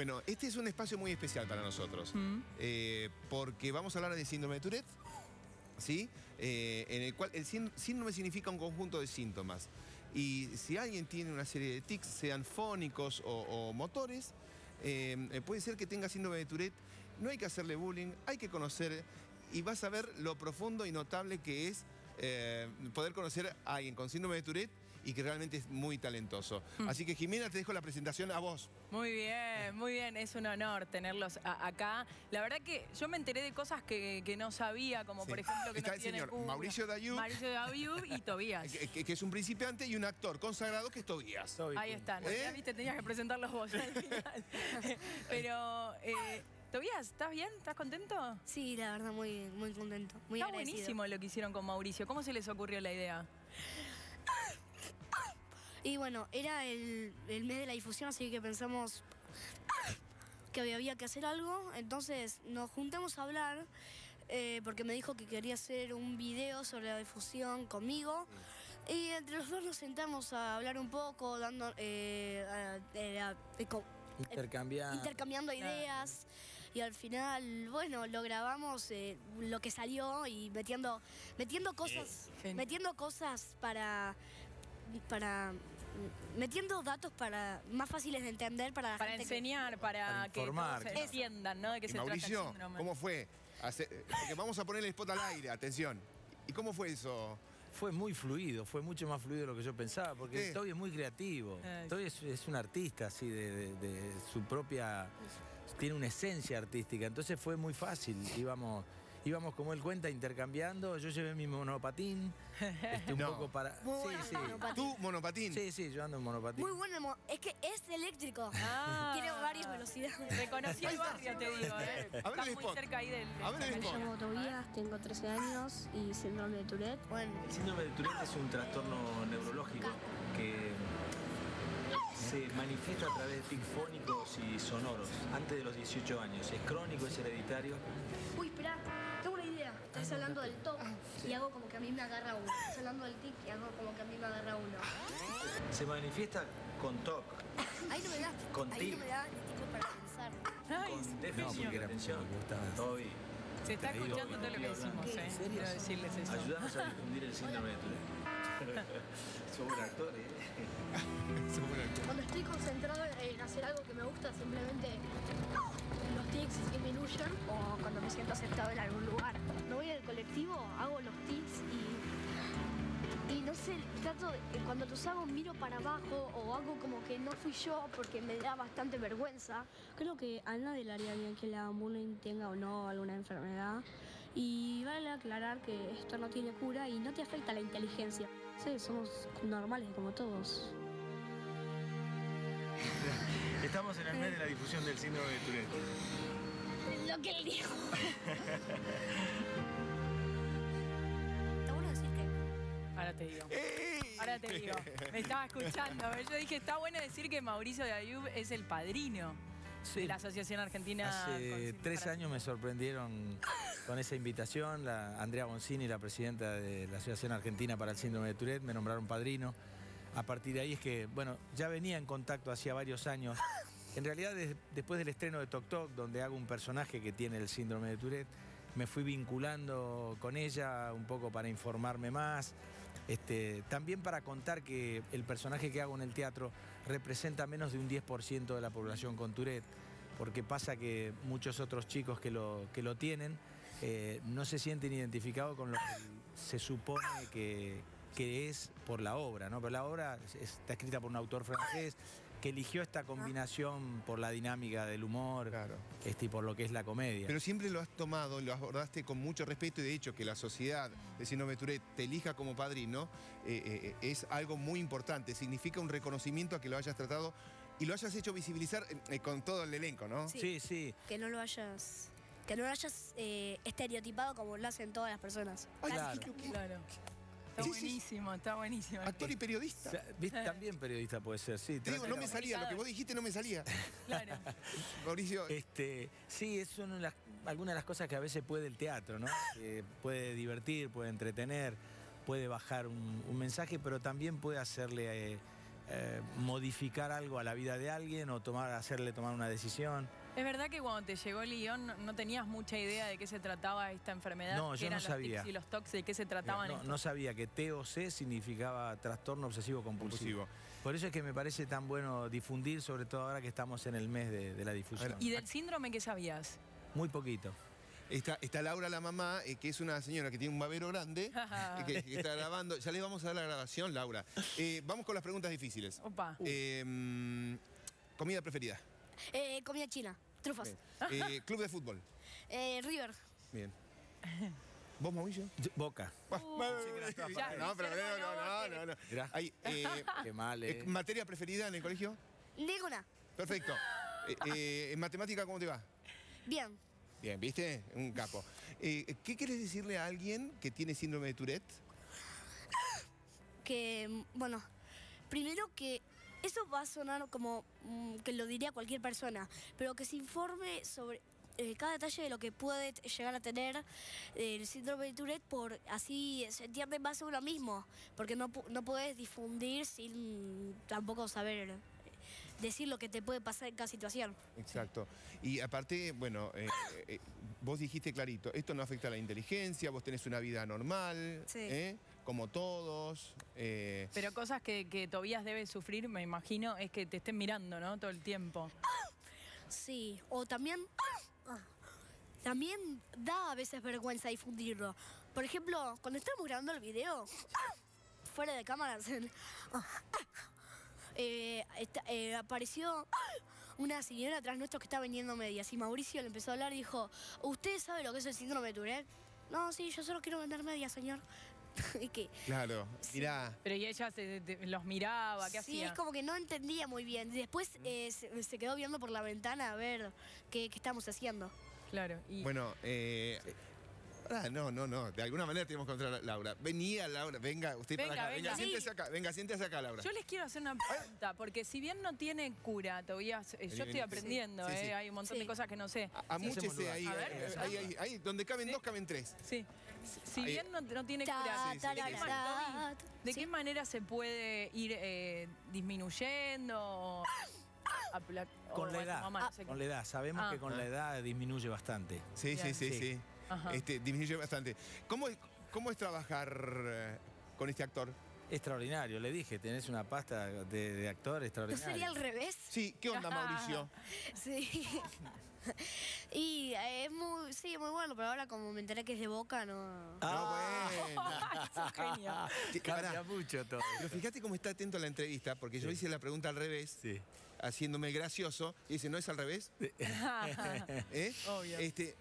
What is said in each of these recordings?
Bueno, este es un espacio muy especial para nosotros, porque vamos a hablar de síndrome de Tourette, ¿sí? En el cual el síndrome significa un conjunto de síntomas. Y si alguien tiene una serie de tics, sean fónicos o motores, puede ser que tenga síndrome de Tourette. No hay que hacerle bullying, hay que conocer, y vas a ver lo profundo y notable que es poder conocer a alguien con síndrome de Tourette y que realmente es muy talentoso. Así que, Jimena, te dejo la presentación a vos. Muy bien, es un honor tenerlos acá. La verdad que yo me enteré de cosas que no sabía, como por ejemplo que está no el tienen señor Mauricio Dayub y Tobías. Que es un principiante, y un actor consagrado que es Tobías. Ahí están, ya viste, tenías que presentarlos vos al final. Pero... Tobías, ¿estás bien? ¿Estás contento? Sí, la verdad, muy contento. Muy Está agradecido. buenísimo lo que hicieron con Mauricio. ¿Cómo se les ocurrió la idea? Y bueno, era el mes de la difusión, así que pensamos que había que hacer algo. Entonces nos juntamos a hablar, porque me dijo que quería hacer un video sobre la difusión conmigo. Y entre los dos nos sentamos a hablar un poco, intercambiando ideas. Y al final, bueno, lo grabamos lo que salió y metiendo cosas metiendo datos para más fáciles de entender para la gente, enseñar, para que informar, todos entiendan, ¿no? De qué se trata el Mauricio, síndrome. ¿cómo fue? Porque vamos a poner el spot al aire, atención. ¿Y cómo fue eso? Fue muy fluido, fue mucho más fluido de lo que yo pensaba, porque Toby es muy creativo. Toby es un artista, así, de su propia... Tiene una esencia artística, entonces fue muy fácil. Íbamos, como él cuenta, intercambiando. Yo llevé mi monopatín, un poco para... Muy bueno, monopatín. ¿Tú, monopatín? Sí, yo ando en monopatín. Muy bueno, es que es eléctrico. Tiene varias velocidades. Reconocí el barrio, te digo, ¿eh? A ver el Está muy spot. cerca ahí del... A ver el Me spot. llamo Tobías, tengo 13 años y síndrome de Tourette. Bueno, El síndrome de Tourette es un trastorno neurológico que se manifiesta a través de tics fónicos y sonoros antes de los 18 años. Es crónico, es hereditario. Uy, espera, tengo una idea. Estás hablando del TOC y hago como que a mí me agarra uno. Estás hablando del tic y hago como que a mí me agarra uno. Se manifiesta con TOC, ahí no me da, Con ahí tic. no me da ni tiempo para pensar. Ay, con déficit de atención. Toby, se está escuchando todo lo que decimos, ¿eh? Quiero decirles eso. ayúdanos a difundir el síndrome de Tourette. Somos actores, Cuando estoy concentrado en hacer algo que me gusta, simplemente los tics disminuyen. O cuando me siento aceptado en algún lugar. No voy al colectivo, hago los tics y no sé, trato de, cuando los hago miro para abajo o hago como que no fui yo porque me da bastante vergüenza. Creo que a nadie le haría bien que le hagan bullying, tenga o no alguna enfermedad. Y vale aclarar que esto no tiene cura y no te afecta la inteligencia. Sí, somos normales como todos. Estamos en el mes de la difusión del síndrome de Tourette. Lo que él dijo. Está bueno decir que... Ahora te digo. Ahora te digo. Me estaba escuchando. Yo dije, está bueno decir que Mauricio Dayub es el padrino de la Asociación Argentina. Hace 3 años me sorprendieron con esa invitación. Andrea Boncini, la presidenta de la Asociación Argentina para el Síndrome de Tourette, me nombraron padrino. A partir de ahí es que, bueno, ya venía en contacto hacía varios años. En realidad, después del estreno de Toc Toc, donde hago un personaje que tiene el síndrome de Tourette, me fui vinculando con ella un poco para informarme más. También para contar que el personaje que hago en el teatro representa menos de un 10% de la población con Tourette, porque pasa que muchos otros chicos que lo tienen no se sienten identificados con lo que se supone que es por la obra, ¿no? Pero la obra está escrita por un autor francés que eligió esta combinación por la dinámica del humor, y por lo que es la comedia. Pero siempre lo has tomado, lo abordaste con mucho respeto, y de hecho que la sociedad de síndrome de Tourette te elija como padrino es algo muy importante. Significa un reconocimiento a que lo hayas tratado y lo hayas hecho visibilizar con todo el elenco, ¿no? Sí. Que no lo hayas estereotipado como lo hacen todas las personas. Claro. Claro. Está buenísimo, está buenísimo. Actor y periodista. O sea, ¿viste? También periodista puede ser, sí. Te digo, no me salía, lo que vos dijiste no me salía. Claro. Mauricio. Sí, es algunas de las cosas que a veces puede el teatro, ¿no? Puede divertir, puede entretener, puede bajar un mensaje, pero también puede hacerle modificar algo a la vida de alguien o hacerle tomar una decisión. ¿Es verdad que cuando te llegó el guión no tenías mucha idea de qué se trataba esta enfermedad? No, yo no sabía. Los tics y los tocs, ¿de qué se trataban? No sabía que TOC significaba trastorno obsesivo compulsivo. Por eso es que me parece tan bueno difundir, sobre todo ahora que estamos en el mes de la difusión. ¿Y del síndrome qué sabías? Muy poquito. Está Laura, la mamá, que es una señora que tiene un babero grande, que está grabando. Ya le vamos a dar la grabación, Laura. Vamos con las preguntas difíciles. Opa. Comida preferida. Comida china, trufas. Club de fútbol. River. Bien. ¿Vos, Mauricio? Boca. No. Ahí, Qué mal, ¿Materia preferida en el colegio? Ninguna. Perfecto. ¿En matemática cómo te va? Bien. Bien, ¿viste? Un capo. ¿Qué querés decirle a alguien que tiene síndrome de Tourette? Que, bueno, primero que eso va a sonar como que lo diría cualquier persona, pero que se informe sobre cada detalle de lo que puede llegar a tener el síndrome de Tourette, por así se entiende más uno mismo, porque no puedes difundir sin tampoco saber decir lo que te puede pasar en cada situación. Exacto. Y aparte, bueno, vos dijiste clarito, esto no afecta a la inteligencia, vos tenés una vida normal, Sí. como todos. Pero cosas que Tobías debe sufrir, me imagino, es que te estén mirando, ¿no? Todo el tiempo. Sí, o también da a veces vergüenza difundirlo. Por ejemplo, cuando estamos grabando el video, fuera de cámaras, apareció una señora atrás nuestro que estaba vendiendo medias y Mauricio le empezó a hablar y dijo: ¿usted sabe lo que es el síndrome de Tourette? No, sí, yo solo quiero vender medias, señor. ¿Y qué? Claro, mirá. Pero y ella los miraba, ¿qué Sí, hacía? es como que no entendía muy bien. Después se quedó viendo por la ventana a ver qué estamos haciendo. Claro. Y Bueno, no. De alguna manera tenemos que encontrar a Laura. Venía, Laura. Venga, usted Venga, para acá. venga. Siéntese acá. Venga, siéntese acá, Laura. yo les quiero hacer una pregunta, porque si bien no tiene cura, Tobías, yo estoy aprendiendo, Sí. hay un montón de Sí. cosas que no sé. Amúchese ahí. A ver, Ahí, donde caben dos, caben tres. Sí. Si Ahí. bien no tiene cura, Ta, ta, ¿de qué ta, manera- ta. ¿de Sí. qué manera se puede ir disminuyendo? Con la edad. Con la edad. Sabemos que con la edad disminuye bastante. Sí. Bien. Ajá. Disminuye bastante. ¿Cómo es trabajar con este actor? Extraordinario, le dije, tenés una pasta de actor ¿No extraordinario. sería al revés? Sí, ¿qué onda, Mauricio? Sí. Y es muy bueno, pero ahora como me enteré que es de Boca, no... No, bueno. Sos genio. Cambia Pará. mucho todo. Pero fíjate cómo está atento a la entrevista, porque yo hice la pregunta al revés, Sí. haciéndome gracioso, y dice, ¿no es al revés? ¿Eh? Obvio.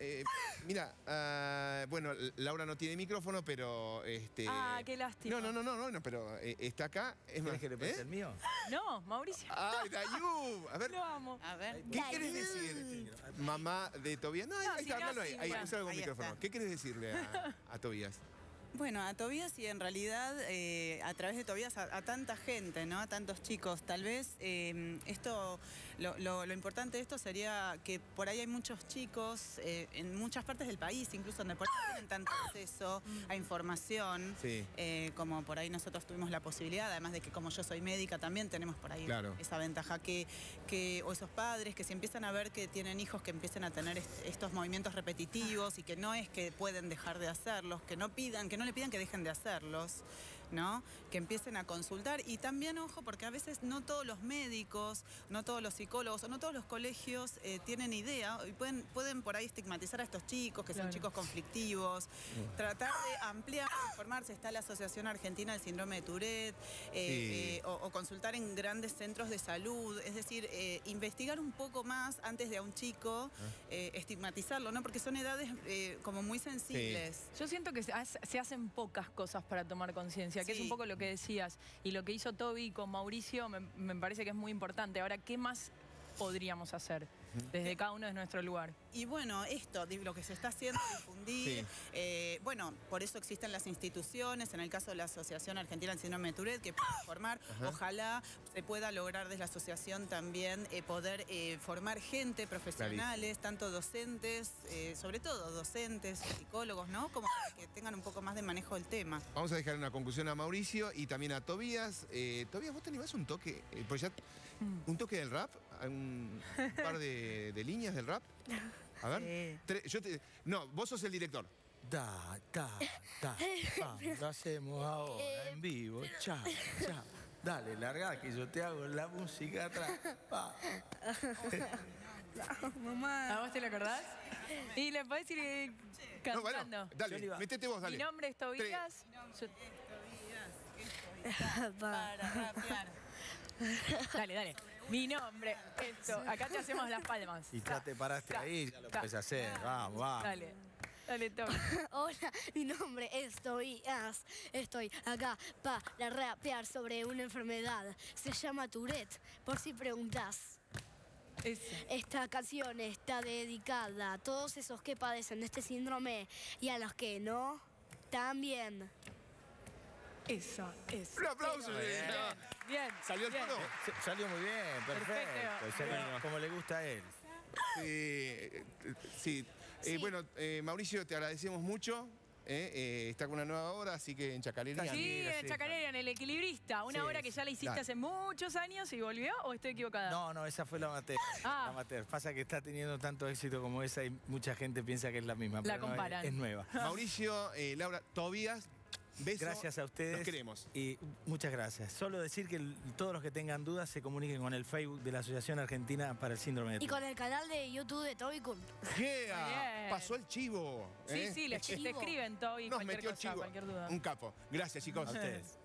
Mira, bueno, Laura no tiene micrófono, pero... Qué lástima. No, pero está acá. Es ¿Querés más, que le preste el mío? No, Mauricio, ¡Ay, Dayú! A ver, lo amo. A ver. ¿qué querés decir, mamá de Tobías? No, ahí sí, está, háblalo casi, ahí, mira. usa el Ahí micrófono. está. ¿Qué querés decirle a Tobías? Bueno, a Tobías y en realidad a través de Tobías a tanta gente, ¿no? A tantos chicos. Tal vez esto, lo importante de esto sería que por ahí hay muchos chicos en muchas partes del país, incluso donde por ahí no tienen tanto acceso a información, Sí. como por ahí nosotros tuvimos la posibilidad, además de que como yo soy médica también tenemos por ahí Claro. esa ventaja o esos padres que si empiezan a ver que tienen hijos que empiecen a tener estos movimientos repetitivos y que no es que pueden dejar de hacerlos, que no le pidan que dejen de hacerlos, ¿no? Que empiecen a consultar. Y también, ojo, porque a veces no todos los médicos, no todos los psicólogos o no todos los colegios tienen idea y pueden por ahí estigmatizar a estos chicos, que son Claro. chicos conflictivos. Tratar de ampliar, informarse. Está la Asociación Argentina del Síndrome de Tourette, Sí. o consultar en grandes centros de salud. Es decir, investigar un poco más antes de a un chico estigmatizarlo, ¿no? Porque son edades como muy sensibles. Yo siento que se hacen pocas cosas para tomar conciencia, que es Sí. un poco lo que decías. Y lo que hizo Toby con Mauricio me parece que es muy importante. Ahora, ¿qué más podríamos hacer desde cada uno de nuestro lugar? Y bueno, esto, lo que se está haciendo, difundir, bueno, por eso existen las instituciones, en el caso de la Asociación Argentina del Síndrome de Tourette, que puede formar, ojalá se pueda lograr desde la asociación también poder formar gente, profesionales, tanto docentes, sobre todo docentes, psicólogos, ¿no? Como que tengan un poco más de manejo del tema. Vamos a dejar una conclusión a Mauricio y también a Tobías. Tobías, ¿vos te animás un toque? Pues ya, ¿un toque del rap? ¿Un par de líneas del rap? A ver. No, vos sos el director. Lo hacemos ahora, en vivo. Chao. Dale, larga que yo te hago la música atrás. Mamá. ¿A vos te lo acordás? Y le podés ir No, cantando. bueno, dale, métete vos, dale. Mi nombre es Tobías. Para rapear. Dale. Mi nombre, esto. Acá te hacemos las palmas. Y ya te paraste ahí, ya lo puedes hacer. Vamos. Dale, Toby. Hola, mi nombre es Tobías. Estoy acá para rapear sobre una enfermedad. Se llama Tourette, por si preguntas. Esta canción está dedicada a todos esos que padecen de este síndrome y a los que no, también. Eso. Un aplauso. Bien. ¿Salió el tono? Salió muy bien, perfecto. Perfecto. Como le gusta a él. Sí. Bueno, Mauricio, te agradecemos mucho. Está con una nueva obra, así que en Chacarera. Sí, en Chacarera, en El Equilibrista. Una obra que ya la hiciste hace muchos años y volvió, ¿o estoy equivocada? No, esa fue la amateur. La amateur. Pasa que está teniendo tanto éxito como esa y mucha gente piensa que es la misma. La pero comparan. No, es nueva. Mauricio, Laura, Tobías, besos. Gracias a ustedes. Los queremos. Y muchas gracias. Solo decir que todos los que tengan dudas se comuniquen con el Facebook de la Asociación Argentina para el Síndrome de Y Tourette. con el canal de YouTube de Toby Kun. Yeah. Pasó el chivo. Sí, te escriben, Toby, Nos cualquier metió el cosa, chivo. cualquier duda. Un capo. Gracias, chicos. A ustedes.